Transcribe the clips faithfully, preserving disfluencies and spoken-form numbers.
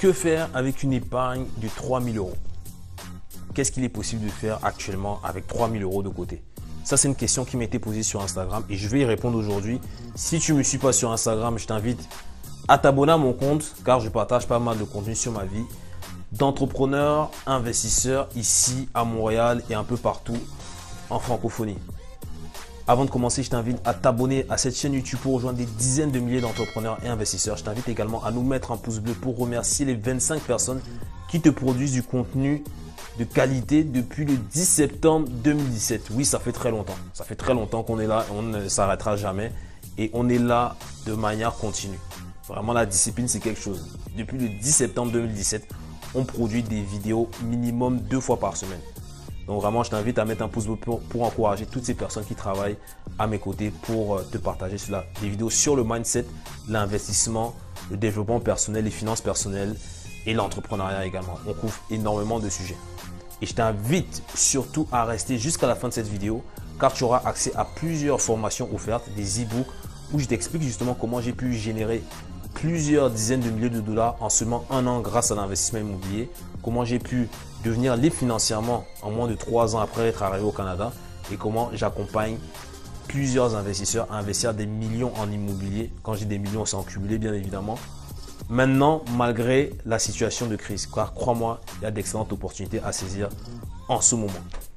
Que faire avec une épargne de trois mille euros? Qu'est-ce qu'il est possible de faire actuellement avec trois mille euros de côté? Ça, c'est une question qui m'a été posée sur Instagram et je vais y répondre aujourd'hui. Si tu ne me suis pas sur Instagram, je t'invite à t'abonner à mon compte car je partage pas mal de contenu sur ma vie d'entrepreneur, investisseur ici à Montréal et un peu partout en francophonie. Avant de commencer, je t'invite à t'abonner à cette chaîne YouTube pour rejoindre des dizaines de milliers d'entrepreneurs et investisseurs. Je t'invite également à nous mettre un pouce bleu pour remercier les vingt-cinq personnes qui te produisent du contenu de qualité depuis le dix septembre deux mille dix-sept. Oui, ça fait très longtemps. Ça fait très longtemps qu'on est là et on ne s'arrêtera jamais. Et on est là de manière continue. Vraiment, la discipline, c'est quelque chose. Depuis le dix septembre deux mille dix-sept, on produit des vidéos minimum deux fois par semaine. Donc vraiment, je t'invite à mettre un pouce bleu pour, pour encourager toutes ces personnes qui travaillent à mes côtés pour te partager cela. Des vidéos sur le mindset, l'investissement, le développement personnel, les finances personnelles et l'entrepreneuriat également. On couvre énormément de sujets. Et je t'invite surtout à rester jusqu'à la fin de cette vidéo car tu auras accès à plusieurs formations offertes, des e-books où je t'explique justement comment j'ai pu générer plusieurs dizaines de milliers de dollars en seulement un an grâce à l'investissement immobilier, comment j'ai pu devenir libre financièrement en moins de trois ans après être arrivé au Canada et comment j'accompagne plusieurs investisseurs à investir des millions en immobilier. Quand j'ai des millions, c'est en cumulé bien évidemment. Maintenant, malgré la situation de crise, car crois-moi, il y a d'excellentes opportunités à saisir en ce moment.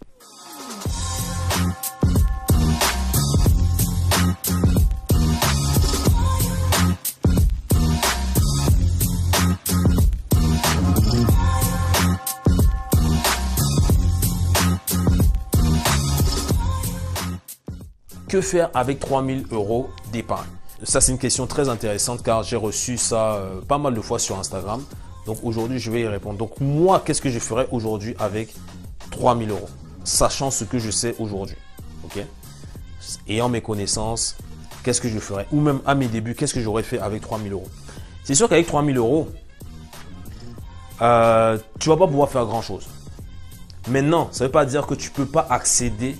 Que faire avec trois mille euros d'épargne? Ça, c'est une question très intéressante car j'ai reçu ça euh, pas mal de fois sur Instagram. Donc aujourd'hui, je vais y répondre. Donc moi, qu'est-ce que je ferais aujourd'hui avec trois mille euros? Sachant ce que je sais aujourd'hui. Ok? Ayant mes connaissances, qu'est-ce que je ferais? Ou même à mes débuts, qu'est-ce que j'aurais fait avec trois mille euros? C'est sûr qu'avec trois mille euros, euh, tu ne vas pas pouvoir faire grand-chose. Maintenant, ça ne veut pas dire que tu ne peux pas accéder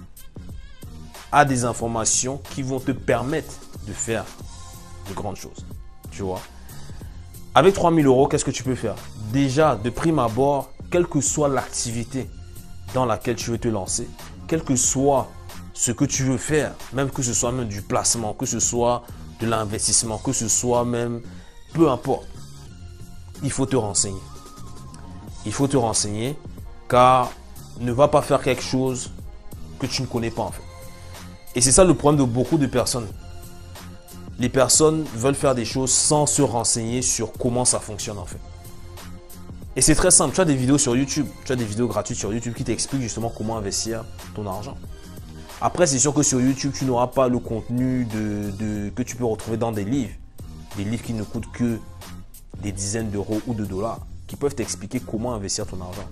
à des informations qui vont te permettre de faire de grandes choses. Tu vois. Avec trois mille euros, qu'est-ce que tu peux faire? Déjà, de prime abord, quelle que soit l'activité dans laquelle tu veux te lancer, quel que soit ce que tu veux faire, même que ce soit même du placement, que ce soit de l'investissement, que ce soit même, peu importe, il faut te renseigner. Il faut te renseigner car ne va pas faire quelque chose que tu ne connais pas en fait. Et c'est ça le problème de beaucoup de personnes. Les personnes veulent faire des choses sans se renseigner sur comment ça fonctionne en fait. Et c'est très simple. Tu as des vidéos sur YouTube. Tu as des vidéos gratuites sur YouTube qui t'expliquent justement comment investir ton argent. Après, c'est sûr que sur YouTube, tu n'auras pas le contenu de, de, que tu peux retrouver dans des livres. Des livres qui ne coûtent que des dizaines d'euros ou de dollars qui peuvent t'expliquer comment investir ton argent.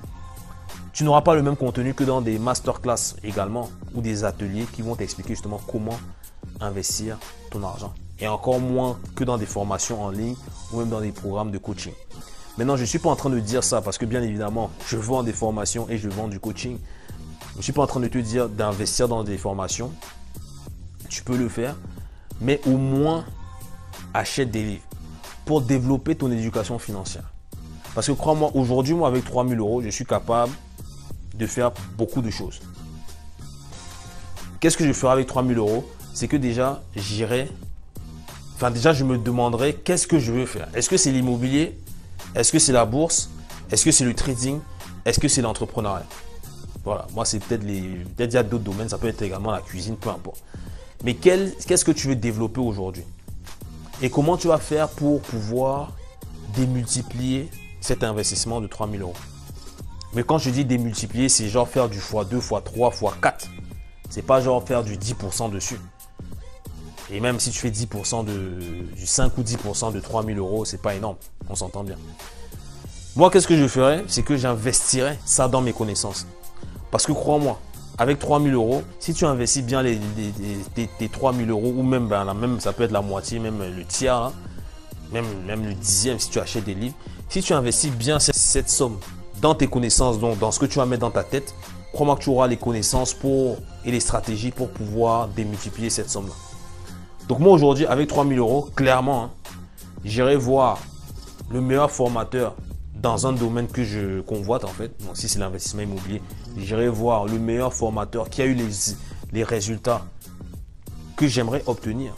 Tu n'auras pas le même contenu que dans des masterclass également ou des ateliers qui vont t'expliquer justement comment investir ton argent. Et encore moins que dans des formations en ligne ou même dans des programmes de coaching. Maintenant, je ne suis pas en train de dire ça parce que bien évidemment, je vends des formations et je vends du coaching. Je ne suis pas en train de te dire d'investir dans des formations. Tu peux le faire, mais au moins achète des livres pour développer ton éducation financière. Parce que crois-moi, aujourd'hui, moi avec trois mille euros, je suis capable de faire beaucoup de choses. Qu'est-ce que je ferai avec trois mille euros? C'est que déjà, j'irai, enfin déjà, je me demanderai qu'est-ce que je veux faire. Est-ce que c'est l'immobilier? Est-ce que c'est la bourse? Est-ce que c'est le trading? Est-ce que c'est l'entrepreneuriat? Voilà, moi, c'est peut-être les, peut-être il y a d'autres domaines, ça peut être également la cuisine, peu importe. Mais quel, qu'est-ce que tu veux développer aujourd'hui? Et comment tu vas faire pour pouvoir démultiplier cet investissement de trois mille euros? Mais quand je dis démultiplier, c'est genre faire du fois deux, fois trois, fois quatre. C'est pas genre faire du dix pour cent dessus. Et même si tu fais dix pour cent de, du cinq ou dix pour cent de trois mille euros, c'est pas énorme. On s'entend bien. Moi, qu'est-ce que je ferais? C'est que j'investirais ça dans mes connaissances. Parce que crois-moi, avec trois mille euros, si tu investis bien les, les, les, les, les trois mille euros ou même, ben, la même, ça peut être la moitié, même le tiers, là, même, même le dixième si tu achètes des livres. Si tu investis bien cette, cette somme dans tes connaissances, donc dans ce que tu vas mettre dans ta tête, crois-moi que tu auras les connaissances pour, et les stratégies pour pouvoir démultiplier cette somme-là. Donc moi aujourd'hui, avec trois mille euros, clairement, hein, j'irai voir le meilleur formateur dans un domaine que je convoite en fait, donc si c'est l'investissement immobilier, j'irai voir le meilleur formateur qui a eu les, les résultats que j'aimerais obtenir.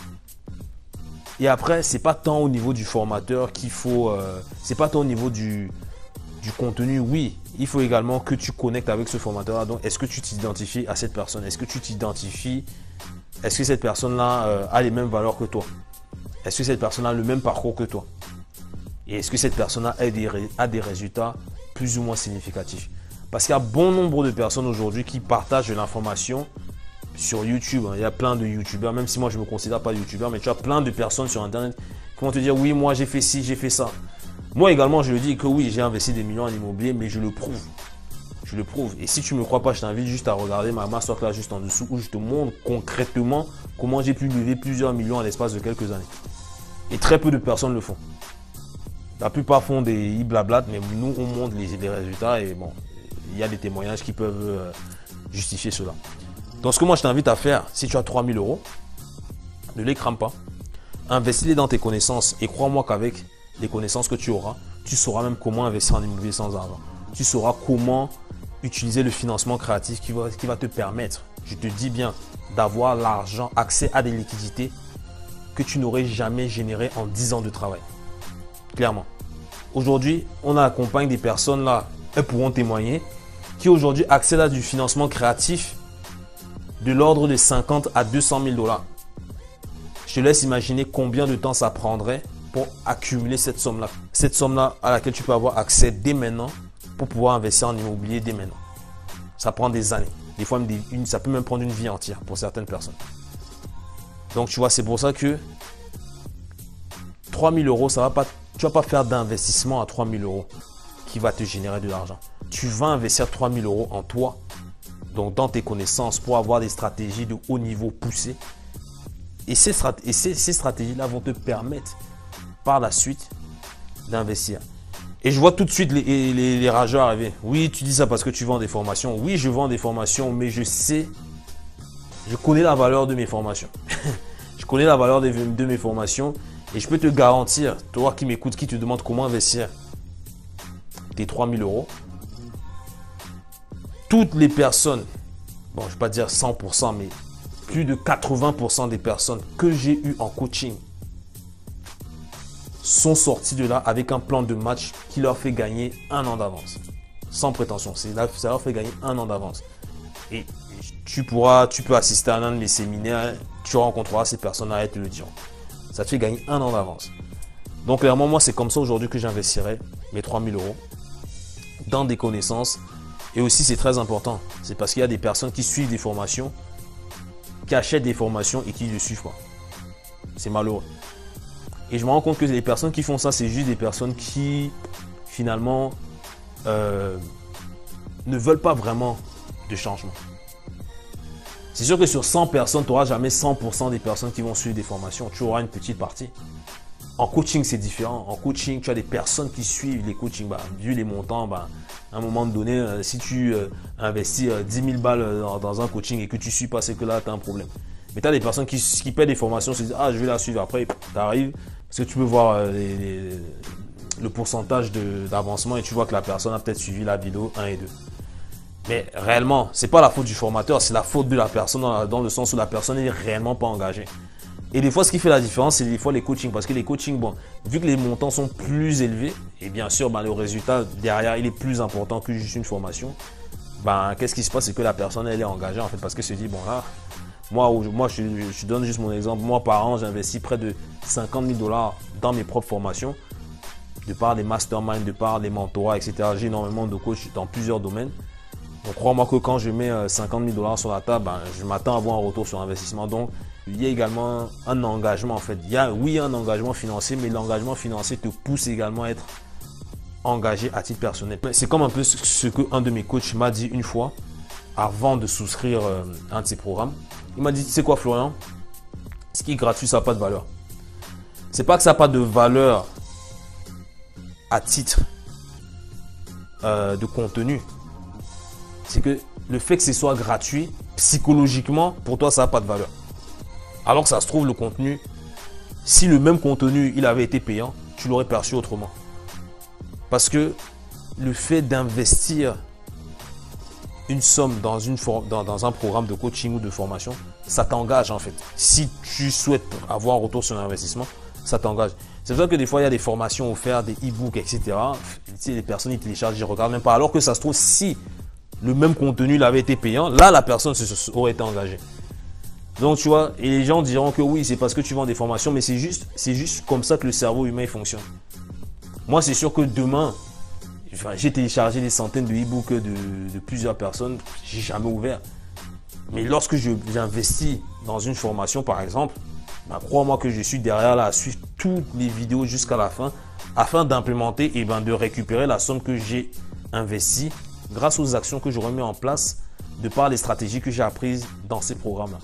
Et après, c'est pas tant au niveau du formateur qu'il faut, euh, c'est pas tant au niveau du, du contenu. Oui, il faut également que tu connectes avec ce formateur-là. Donc, est-ce que tu t'identifies à cette personne? Est-ce que tu t'identifies? Est-ce que cette personne-là euh, a les mêmes valeurs que toi? Est-ce que cette personne a le même parcours que toi? Et est-ce que cette personne-là a des, a des résultats plus ou moins significatifs? Parce qu'il y a bon nombre de personnes aujourd'hui qui partagent de l'information sur YouTube. Il y a plein de YouTubeurs, même si moi je ne me considère pas YouTubeur, mais tu as plein de personnes sur Internet qui vont te dire oui, moi j'ai fait ci, j'ai fait ça. Moi également, je le dis que oui, j'ai investi des millions en immobilier, mais je le prouve. Je le prouve. Et si tu ne me crois pas, je t'invite juste à regarder ma masterclass là juste en dessous où je te montre concrètement comment j'ai pu lever plusieurs millions en l'espace de quelques années. Et très peu de personnes le font. La plupart font des blablates, mais nous on montre les, les résultats et bon, il y a des témoignages qui peuvent euh, justifier cela. Donc ce que moi je t'invite à faire, si tu as trois mille euros, ne les crame pas. Investis-les dans tes connaissances et crois-moi qu'avec les connaissances que tu auras, tu sauras même comment investir en immobilier sans argent. Tu sauras comment utiliser le financement créatif qui va, qui va te permettre, je te dis bien, d'avoir l'argent, accès à des liquidités que tu n'aurais jamais générées en dix ans de travail. Clairement. Aujourd'hui, on accompagne des personnes là, elles pourront témoigner, qui aujourd'hui accèdent à du financement créatif de l'ordre de cinquante à deux cent mille dollars. Je te laisse imaginer combien de temps ça prendrait pour accumuler cette somme-là. Cette somme-là à laquelle tu peux avoir accès dès maintenant pour pouvoir investir en immobilier dès maintenant. Ça prend des années. Des fois, des, une, ça peut même prendre une vie entière pour certaines personnes. Donc, tu vois, c'est pour ça que trois mille euros, ça va pas, tu ne vas pas faire d'investissement à trois mille euros qui va te générer de l'argent. Tu vas investir trois mille euros en toi, donc dans tes connaissances pour avoir des stratégies de haut niveau poussées. Et ces, strat et ces, ces stratégies-là vont te permettre par la suite d'investir. Et je vois tout de suite les, les, les rageurs arriver. Oui, tu dis ça parce que tu vends des formations. Oui, je vends des formations, mais je sais, je connais la valeur de mes formations. Je connais la valeur de, de mes formations et je peux te garantir, toi qui m'écoutes, qui te demande comment investir tes trois mille euros, toutes les personnes, bon, je ne vais pas dire cent pour cent, mais plus de quatre-vingts pour cent des personnes que j'ai eues en coaching sont sortis de là avec un plan de match qui leur fait gagner un an d'avance. Sans prétention, ça leur fait gagner un an d'avance. Et tu pourras, tu peux assister à un de mes séminaires, tu rencontreras ces personnes-là et te le diront. Ça te fait gagner un an d'avance. Donc clairement, moi, c'est comme ça aujourd'hui que j'investirai mes trois mille euros dans des connaissances. Et aussi, c'est très important. C'est parce qu'il y a des personnes qui suivent des formations, qui achètent des formations et qui ne le suivent pas. C'est malheureux. Et je me rends compte que les personnes qui font ça, c'est juste des personnes qui, finalement, euh, ne veulent pas vraiment de changement. C'est sûr que sur cent personnes, tu n'auras jamais cent pour cent des personnes qui vont suivre des formations. Tu auras une petite partie. En coaching, c'est différent. En coaching, tu as des personnes qui suivent les coachings. Bah, vu les montants, bah, à un moment donné, euh, si tu euh, investis euh, dix mille balles euh, dans, dans un coaching et que tu ne suis pas, c'est que là, tu as un problème. Mais tu as des personnes qui, qui paient des formations, se disent « Ah, je vais la suivre après. » Tu arrives, parce que tu peux voir euh, les, les, le pourcentage d'avancement et tu vois que la personne a peut-être suivi la vidéo un et deux. Mais réellement, ce n'est pas la faute du formateur, c'est la faute de la personne dans, dans le sens où la personne n'est réellement pas engagée. Et des fois, ce qui fait la différence, c'est des fois les coachings. Parce que les coachings, bon, vu que les montants sont plus élevés, et bien sûr, ben, le résultat derrière, il est plus important que juste une formation. Ben, qu'est-ce qui se passe? C'est que la personne, elle est engagée en fait. Parce qu'elle se dit, bon là, moi, moi je, je te donne juste mon exemple. Moi, par an, j'investis près de cinquante mille dollars dans mes propres formations. De par des masterminds, de par des mentorats, et cetera. J'ai énormément de coachs dans plusieurs domaines. Donc, crois-moi que quand je mets cinquante mille dollars sur la table, ben, je m'attends à avoir un retour sur investissement. Donc, il y a également un engagement en fait. Il y a, oui, un engagement financier, mais l'engagement financier te pousse également à être engagé à titre personnel. C'est comme un peu ce que un de mes coachs m'a dit une fois avant de souscrire un de ses programmes. Il m'a dit, tu sais quoi Florian, ce qui est gratuit, ça n'a pas de valeur. C'est pas que ça n'a pas de valeur à titre euh, de contenu. C'est que le fait que ce soit gratuit, psychologiquement, pour toi, ça n'a pas de valeur. Alors que ça se trouve, le contenu, si le même contenu, il avait été payant, tu tu l'aurais perçu autrement. Parce que le fait d'investir une somme dans, une dans, dans un programme de coaching ou de formation, ça t'engage en fait. Si tu souhaites avoir un retour sur l'investissement, ça t'engage. C'est pour ça que des fois, il y a des formations offertes, des e-books, et cetera. Tu sais, les personnes, ils téléchargent, ils ne regardent même pas. Alors que ça se trouve, si le même contenu l'avait été payant, là, la personne se, se, aurait été engagée. Donc, tu vois, et les gens diront que oui, c'est parce que tu vends des formations, mais c'est juste, c'est juste comme ça que le cerveau humain fonctionne. Moi, c'est sûr que demain, enfin, j'ai téléchargé des centaines de e-books de, de plusieurs personnes, j'ai jamais ouvert. Mais lorsque j'investis dans une formation, par exemple, ben, crois-moi que je suis derrière là à suivre toutes les vidéos jusqu'à la fin afin d'implémenter et ben, de récupérer la somme que j'ai investie grâce aux actions que j'aurais mis en place de par les stratégies que j'ai apprises dans ces programmes-là.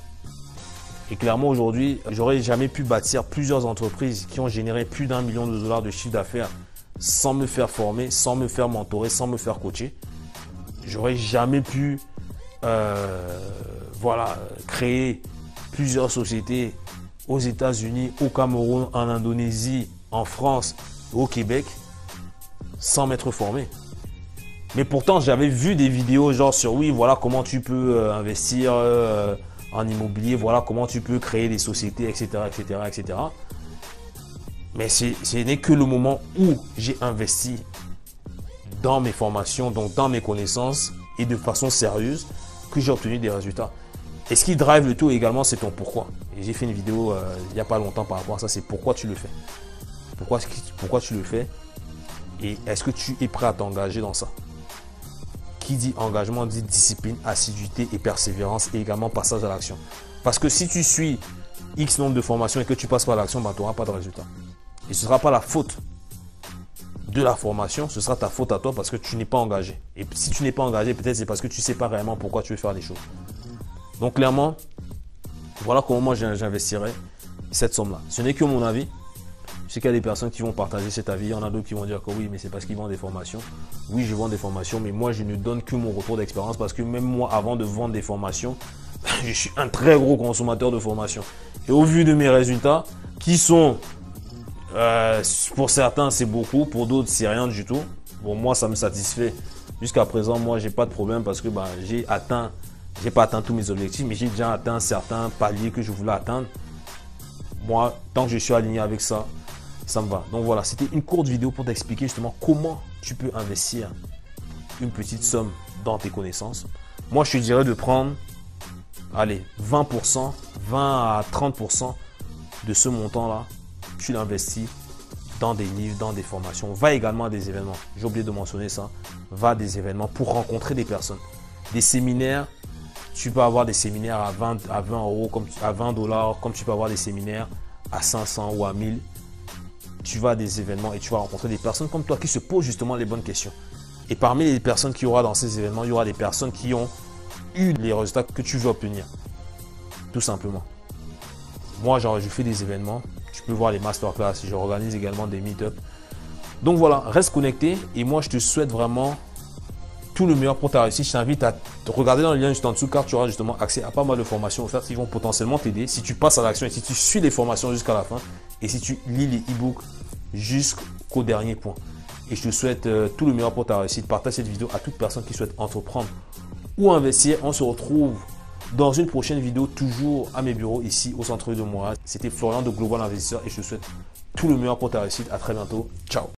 Et clairement, aujourd'hui, j'aurais jamais pu bâtir plusieurs entreprises qui ont généré plus d'un million de dollars de chiffre d'affaires sans me faire former, sans me faire mentorer, sans me faire coacher. J'aurais jamais pu euh, voilà, créer plusieurs sociétés aux États-Unis, au Cameroun, en Indonésie, en France, au Québec, sans m'être formé. Mais pourtant, j'avais vu des vidéos genre sur oui, voilà comment tu peux euh, investir euh, en immobilier, voilà comment tu peux créer des sociétés, et cetera, et cetera, et cetera. Mais ce n'est que le moment où j'ai investi dans mes formations, donc dans mes connaissances et de façon sérieuse que j'ai obtenu des résultats. Et ce qui drive le tout également, c'est ton pourquoi. Et j'ai fait une vidéo euh, il n'y a pas longtemps par rapport à ça, c'est pourquoi tu le fais. Pourquoi, pourquoi tu le fais et est-ce que tu es prêt à t'engager dans ça? Qui dit engagement dit discipline, assiduité et persévérance et également passage à l'action. Parce que si tu suis X nombre de formations et que tu passes pas à l'action, ben, tu n'auras pas de résultat. Et ce ne sera pas la faute de la formation, ce sera ta faute à toi parce que tu n'es pas engagé. Et si tu n'es pas engagé, peut-être c'est parce que tu ne sais pas réellement pourquoi tu veux faire les choses. Donc clairement, voilà comment moi j'investirais cette somme-là. Ce n'est que mon avis. Je sais qu'il y a des personnes qui vont partager cet avis. Il y en a d'autres qui vont dire que oui, mais c'est parce qu'ils vendent des formations. Oui, je vends des formations, mais moi, je ne donne que mon retour d'expérience parce que même moi, avant de vendre des formations, je suis un très gros consommateur de formations. Et au vu de mes résultats, qui sont, euh, pour certains, c'est beaucoup, pour d'autres, c'est rien du tout. Bon, moi, ça me satisfait. Jusqu'à présent, moi, j'ai pas de problème parce que bah, j'ai atteint, j'ai pas atteint tous mes objectifs, mais j'ai déjà atteint certains paliers que je voulais atteindre. Moi, tant que je suis aligné avec ça, ça me va. Donc voilà, c'était une courte vidéo pour t'expliquer justement comment tu peux investir une petite somme dans tes connaissances. Moi, je te dirais de prendre, allez, vingt pour cent, vingt à trente pour cent de ce montant-là, tu l'investis dans des livres, dans des formations. Va également à des événements. J'ai oublié de mentionner ça. Va à des événements pour rencontrer des personnes. Des séminaires, tu peux avoir des séminaires à vingt, à vingt euros, comme, à vingt dollars, comme tu peux avoir des séminaires à cinq cents ou à mille. Tu vas à des événements et tu vas rencontrer des personnes comme toi qui se posent justement les bonnes questions. Et parmi les personnes qu'il y aura dans ces événements, il y aura des personnes qui ont eu les résultats que tu veux obtenir. Tout simplement. Moi, genre, je fais des événements. Tu peux voir les masterclass. Je organise également des meet-up. Donc voilà, reste connecté. Et moi, je te souhaite vraiment tout le meilleur pour ta réussite. Je t'invite à regarder dans le lien juste en dessous car tu auras justement accès à pas mal de formations offertes qui vont potentiellement t'aider si tu passes à l'action et si tu suis les formations jusqu'à la fin et si tu lis les e-books jusqu'au dernier point. Et je te souhaite euh, tout le meilleur pour ta réussite. Partage cette vidéo à toute personne qui souhaite entreprendre ou investir. On se retrouve dans une prochaine vidéo toujours à mes bureaux ici au centre de Montréal. C'était Florian de Global Investisseur et je te souhaite tout le meilleur pour ta réussite. À très bientôt. Ciao.